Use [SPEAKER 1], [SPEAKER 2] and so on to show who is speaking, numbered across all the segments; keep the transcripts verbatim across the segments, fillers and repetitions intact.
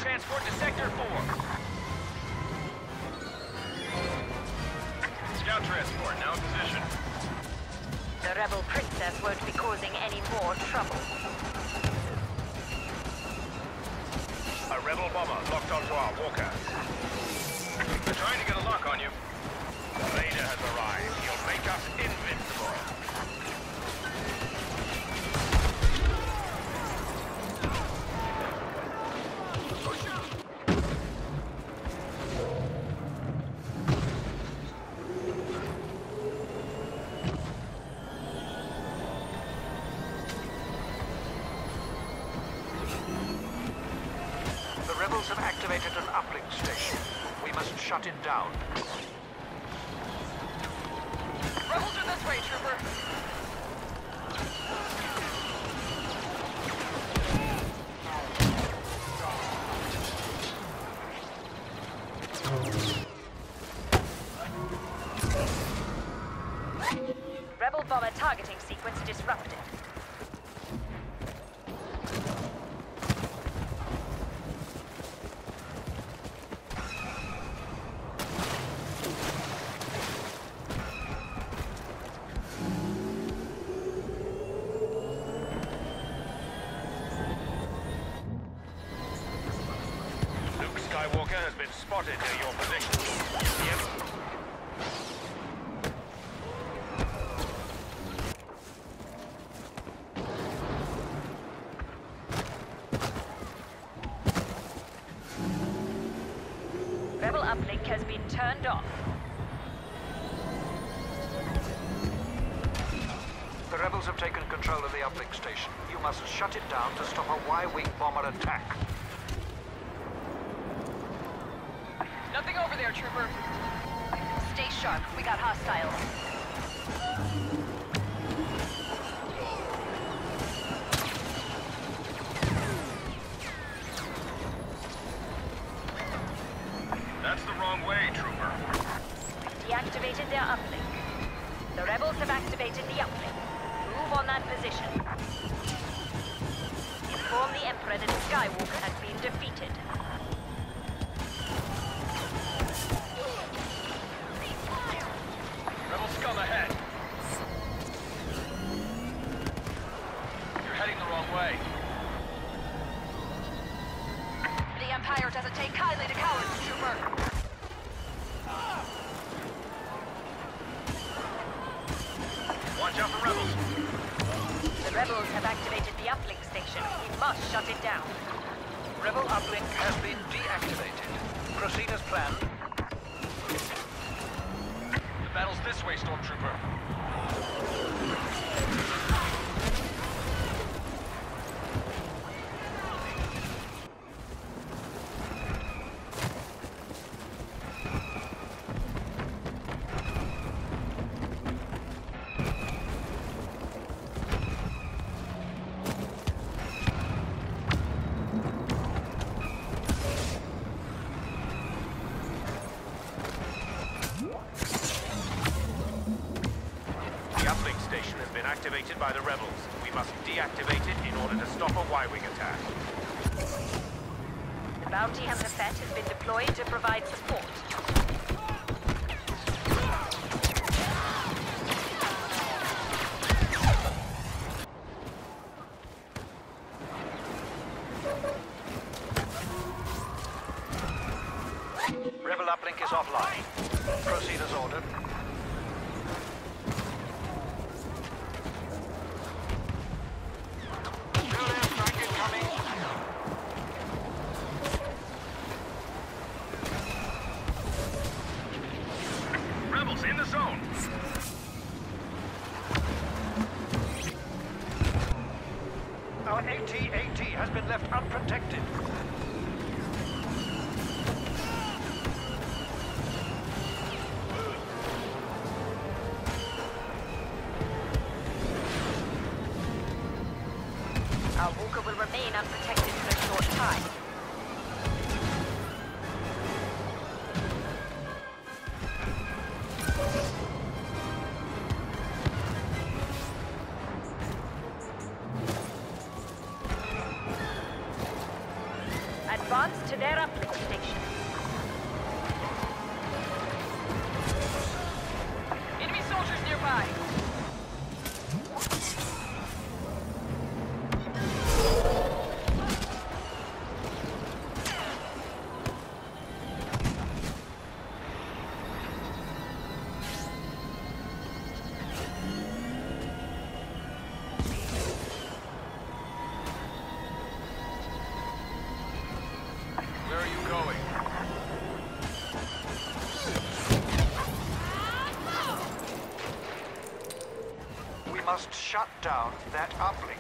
[SPEAKER 1] transport to Sector four. Scout transport, now in position.
[SPEAKER 2] The rebel princess won't be causing any more trouble.
[SPEAKER 1] A rebel bomber locked onto our walker. They're trying to get a lock on you. The Raider has arrived. He'll make us invincible.
[SPEAKER 3] The rebels have activated an uplink station. We must shut it down.
[SPEAKER 2] Rebels are this way, trooper. Rebel bomber targeting sequence disrupted.
[SPEAKER 1] Luke Skywalker has been spotted near your position. Yep.
[SPEAKER 2] Rebel uplink has been turned off.
[SPEAKER 3] The rebels have taken control of the uplink station. You must shut it down to stop a Y-wing bomber attack.
[SPEAKER 2] Nothing over there, trooper. Stay sharp. We got hostiles.
[SPEAKER 1] That's the wrong way, trooper.
[SPEAKER 2] Deactivated their uplink. The rebels have activated the uplink. Move on that position. Inform the Emperor that Skywalker has been defeated.
[SPEAKER 1] Rebel scum ahead. You're heading the wrong way.
[SPEAKER 2] The Empire doesn't take kindly to cowards, trooper.
[SPEAKER 1] Watch out for rebels.
[SPEAKER 2] The rebels have activated the uplink station. We must shut it down.
[SPEAKER 3] Rebel uplink has been deactivated. Proceed as planned.
[SPEAKER 1] The battle's this way, Stormtrooper. The uplink station has been activated by the rebels. We must deactivate it in order to stop a Y-wing attack.
[SPEAKER 2] The bounty hunter Fett has been deployed to provide support.
[SPEAKER 3] Rebel uplink is offline. Proceed as ordered.
[SPEAKER 1] Rebels in the zone.
[SPEAKER 3] Our A T A T has been left unprotected.
[SPEAKER 2] Our walker will remain unprotected for a short time. Advance to their uplink station. Enemy soldiers nearby.
[SPEAKER 1] Where are you going?
[SPEAKER 3] We must shut down that uplink.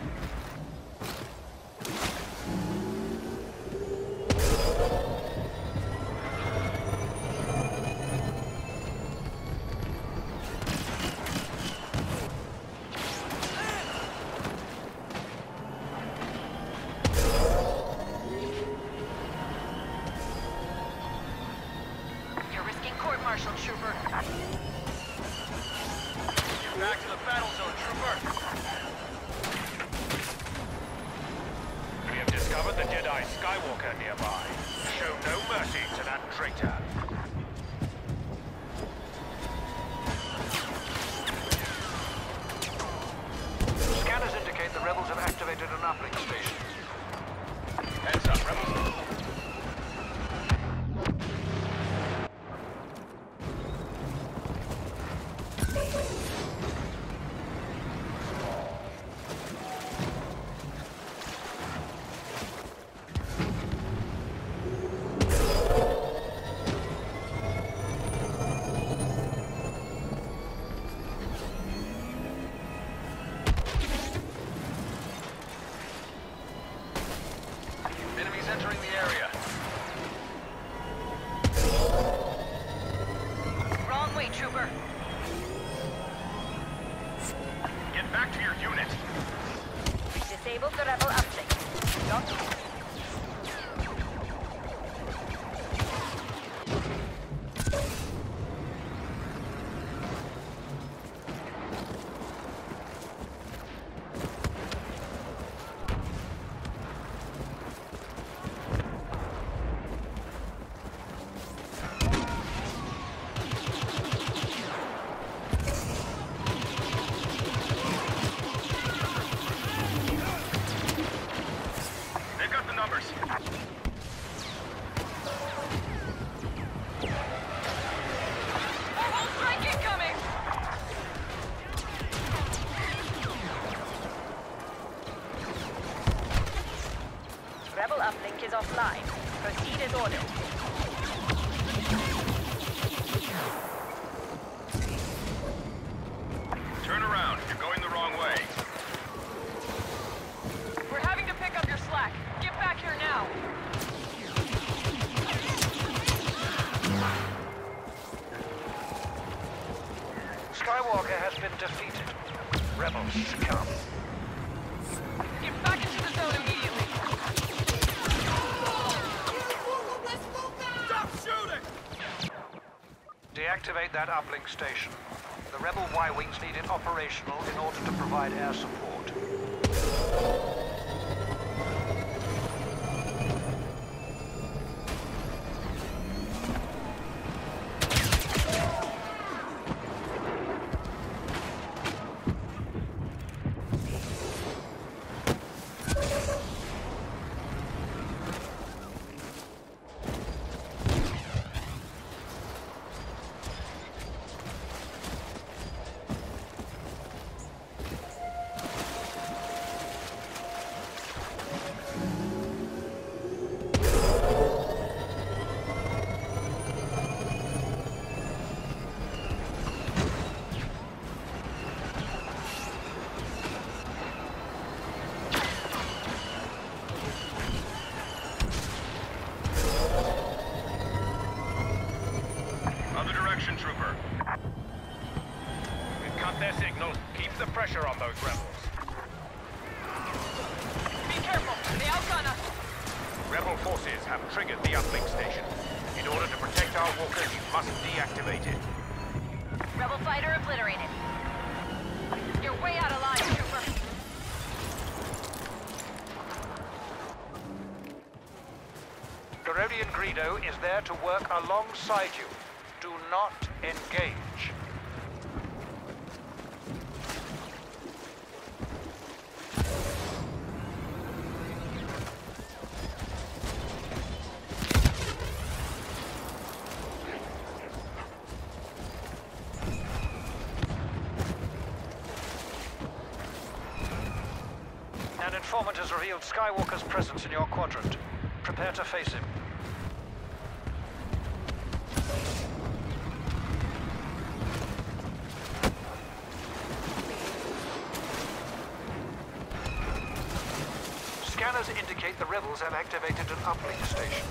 [SPEAKER 2] You're risking court-martial, trooper.
[SPEAKER 1] Get back to the battle zone, trooper! We have discovered the Jedi Skywalker nearby. Show no mercy to that traitor.
[SPEAKER 3] Scanners indicate the rebels have activated an uplink station.
[SPEAKER 1] Heads up, rebels. Enemies entering the area.
[SPEAKER 2] Wrong way, trooper.
[SPEAKER 1] Get back to your unit.
[SPEAKER 2] We disabled the rebel uplink. Don't
[SPEAKER 1] They've got the numbers.
[SPEAKER 2] Whole strike incoming! Rebel uplink is offline. Proceed as ordered.
[SPEAKER 1] Turn around. You're going the wrong way.
[SPEAKER 2] We're having to pick up your slack. Get back here now.
[SPEAKER 3] Skywalker has been defeated. Rebels succumb.
[SPEAKER 2] Get back into the zone immediately.
[SPEAKER 1] Stop shooting!
[SPEAKER 3] Deactivate that uplink station. The rebel Y-Wings need it operational in order to provide air support.
[SPEAKER 1] Other direction, trooper. We've cut their signal. Keep the pressure on those rebels.
[SPEAKER 2] Be careful. They outgun us.
[SPEAKER 1] Rebel forces have triggered the uplink station. In order to protect our walkers, you must deactivate it.
[SPEAKER 2] Rebel fighter obliterated. You're way out of line, trooper.
[SPEAKER 3] Corodian Greedo is there to work alongside you. Do not engage. An informant has revealed Skywalker's presence in your quadrant. Prepare to face him. Scanners indicate the rebels have activated an uplink station.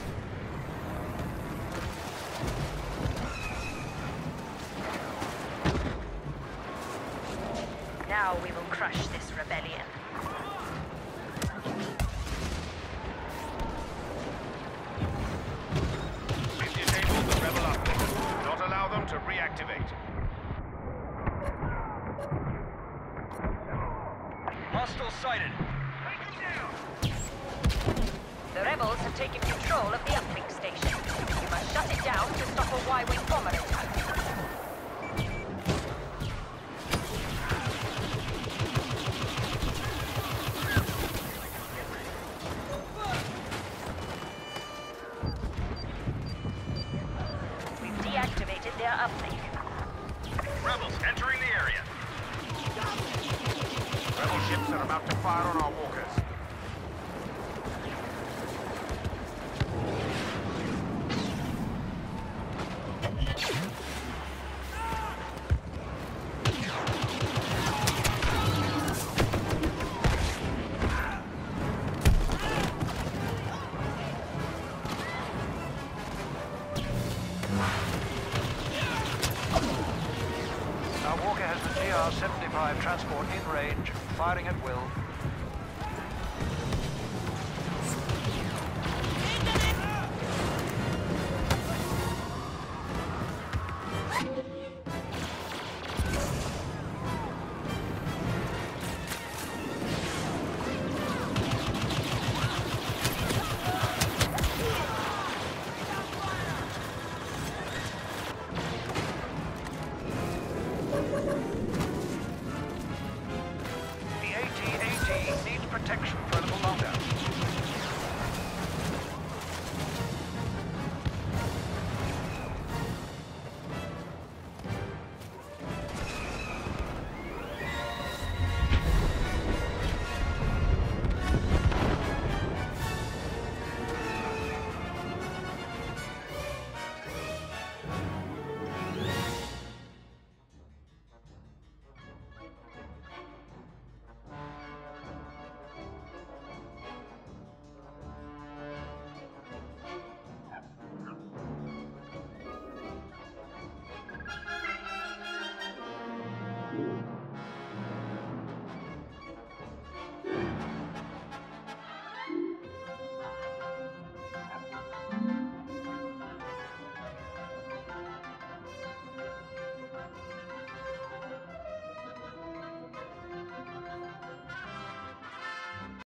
[SPEAKER 2] Now we will crush this rebellion.
[SPEAKER 1] We've disabled the rebel uplink. Do not allow them to reactivate.
[SPEAKER 3] Hostile sighted.
[SPEAKER 2] The rebels have taken control of the uplink station. You must shut it down to stop a Y-wing bomber attack. We've deactivated their uplink.
[SPEAKER 1] Rebels entering the area. Rebel ships are about to fire on our walkers.
[SPEAKER 3] Our Walker has the G R seventy-five transport in range, firing at will.